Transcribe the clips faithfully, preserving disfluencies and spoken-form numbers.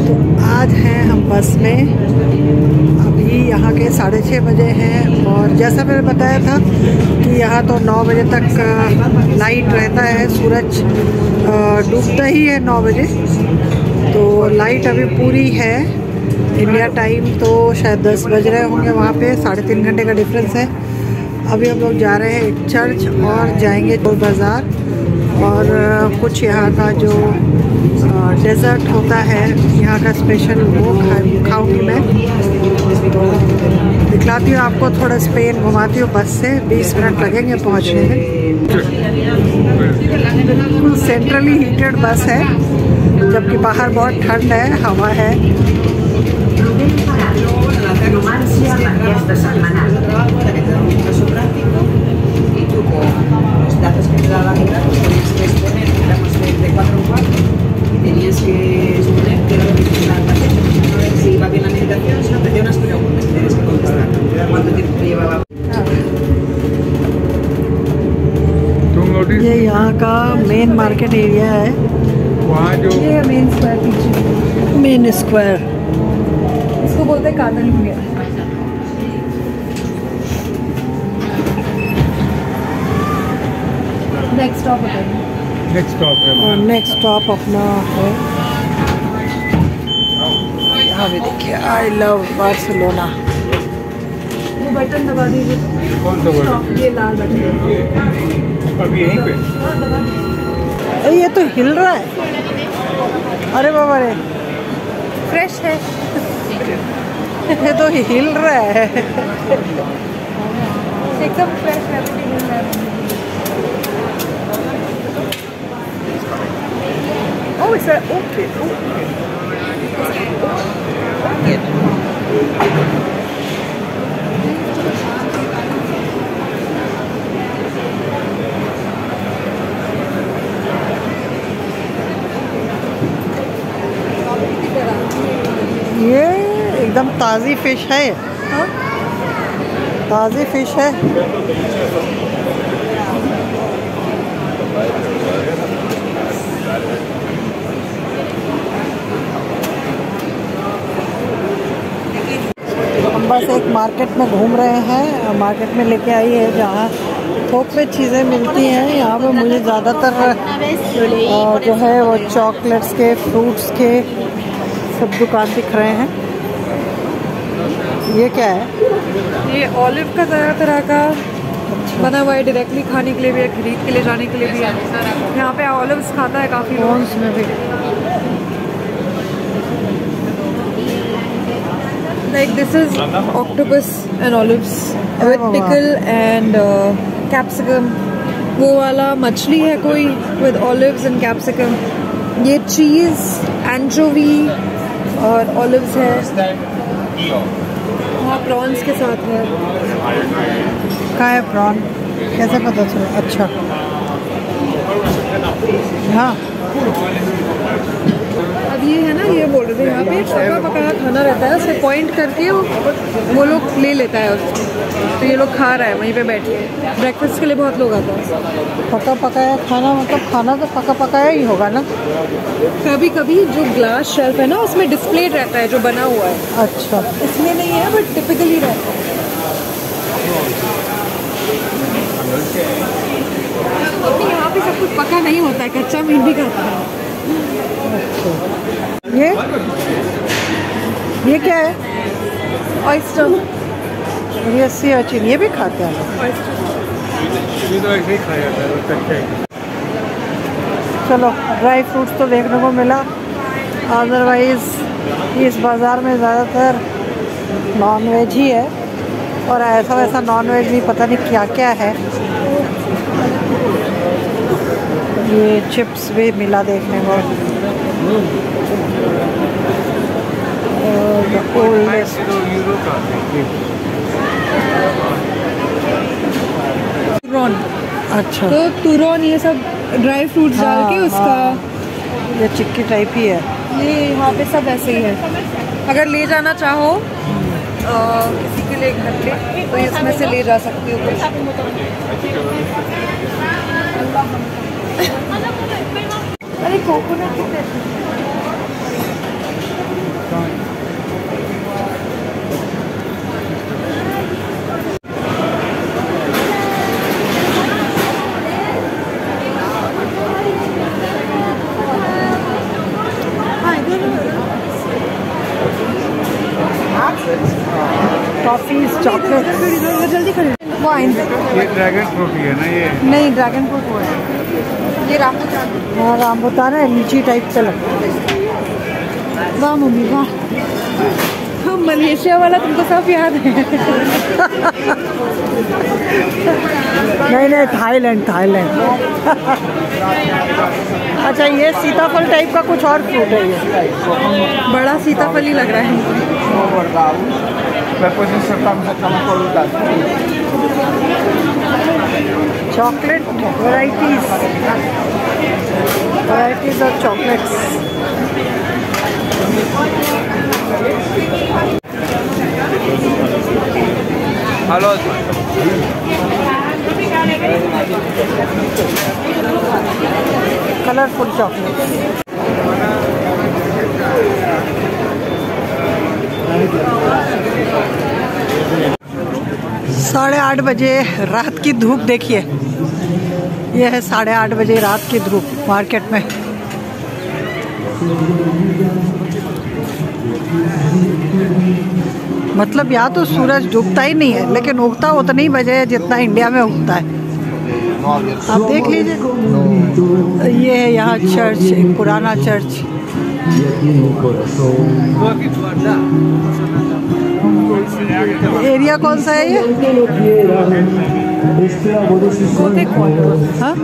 तो आज हैं हम बस में, अभी यहाँ के साढ़े छः बजे हैं और जैसा मैंने बताया था कि यहाँ तो नौ बजे तक लाइट रहता है, सूरज डूबता ही है नौ बजे, तो लाइट अभी पूरी है। इंडिया टाइम तो शायद दस बज रहे होंगे, वहाँ पे साढ़े तीन घंटे का डिफरेंस है। अभी हम लोग जा रहे हैं एक चर्च और जाएंगे टोल बाज़ार और कुछ यहाँ का जो डेज़र्ट होता है यहाँ का स्पेशल वो खा खाऊंगी मैं। तो दिखलाती हूँ आपको, थोड़ा स्पेन घुमाती हूँ बस से। बीस मिनट लगेंगे पहुँचने में। बिल्कुल सेंट्रली हीटेड बस है, जबकि बाहर बहुत ठंड है, हवा है। ये यहाँ का मेन मार्केट एरिया है, वहाँ जो ये मेन स्क्वायर, पीछे मेन स्क्वायर इसको बोलते हैं कादल India. Next stop next stop है नेक्स्ट स्टॉप अपना है। यहाँ भी देखिए, आई लव बार्सिलोना। वो बटन दबा दीजिए। कौन सा बटन? ये लाल बटन अभी यहीं पे। अरे ये तो हिल रहा है, अरे बाबा रे, फ्रेश है। ये तो हिल रहा है एकदम फ्रेश है, हिल रहा है। Oh, is that okay? ये एकदम ताज़ी फिश है। हाँ? ताज़ी फिश है। हम बस एक मार्केट में घूम रहे हैं, मार्केट में लेके आई है जहाँ थोक में चीज़ें मिलती हैं। यहाँ पे मुझे ज़्यादातर जो है वो चॉकलेट्स के, फ्रूट्स के सब दुकान दिख रहे हैं। ये क्या है? ये ऑलिव का तरह तरह का अच्छा बना हुआ है, डायरेक्टली खाने के लिए भी है, खरीद के ले जाने के लिए भी है। यहाँ पे ऑलिव्स खाता है काफ़ी लोग में भी। Like this is octopus and olives with pickle and uh, capsicum. वो वाला मछली है कोई with olives and capsicum. ये चीज़, एंचोवी और olives है। हाँ, प्रॉन्स के साथ है। कहाँ है प्रॉन? कैसे पता चला? अच्छा हाँ। अब ये है ना, ये बोल रहे थे यहाँ पे पका पकाया खाना रहता है, उससे पॉइंट करके वो वो लोग ले लेता है उसको, तो ये लोग खा रहा है वहीं पे बैठ के। ब्रेकफास्ट के लिए बहुत लोग आते हैं। पका पकाया खाना मतलब खाना तो पका पकाया ही होगा ना। कभी कभी जो ग्लास शेल्फ है ना उसमें डिस्प्ले रहता है जो बना हुआ है। अच्छा, इसमें नहीं है बट टिपिकली रहता है। यहाँ पे सब कुछ पका नहीं होता है, कच्चा मीट भी खाता है। ये ये क्या है? ऑयस्टर। ये सी अर्चिन, ये भी खाते हैं। ये तो ऐसे ही खाया जाता है। चलो, ड्राई फ्रूट्स तो देखने को मिला, अदरवाइज़ इस बाज़ार में ज़्यादातर नॉनवेज ही है और ऐसा वैसा नॉनवेज भी पता नहीं क्या क्या है। ये चिप्स भी मिला देखने को। तुरॉन। अच्छा, तो तुरॉन ये सब ड्राई फ्रूट्स हाँ, डाल के उसका हाँ, ये चिक्की टाइप ही है। ये यहाँ पे सब ऐसे ही है। अगर ले जाना चाहो आ, किसी के लिए घर पे तो इसमें से ले जा सकते हो। अरे कोकोनट कितने टॉफीज, चॉकलेट। जल्दी खरीद वो आइंदा। ये ड्रैगन फ्रूट ही है ना ये? नहीं, ड्रैगन फ्रूट वो है। ये रामबुतान। हाँ रामबुतान है, लीची टाइप का लगता है। वाह मम्मी वाह, मलेशिया वाला तुमको सब याद है। नहीं नहीं, थाईलैंड थाईलैंड। अच्छा, ये सीताफल टाइप का कुछ और फ्रूट है ये? बड़ा सीताफल ही लग रहा है। Chocolate varieties, varieties of chocolates. Hello, colourful chocolate. साढ़े आठ बजे रात की धूप देखिए, यह है साढ़े आठ बजे रात की धूप मार्केट में। मतलब यहाँ तो सूरज डूबता ही नहीं है, लेकिन उगता उतनी ही बजे है जितना इंडिया में उगता है। आप देख लीजिए, ये है यहाँ चर्च, एक पुराना चर्च। एरिया कौन सा है ये? हाँ?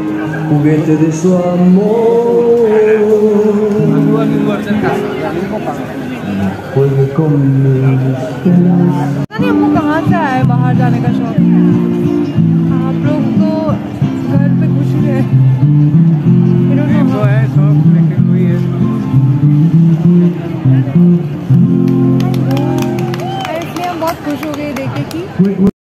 हमको कहाँ से आया है बाहर जाने का शौक? आप लोग तो घर पे खुश है। वो है शौक, लेकिन वही है। इसलिए हम बहुत खुश हो गए देखे कि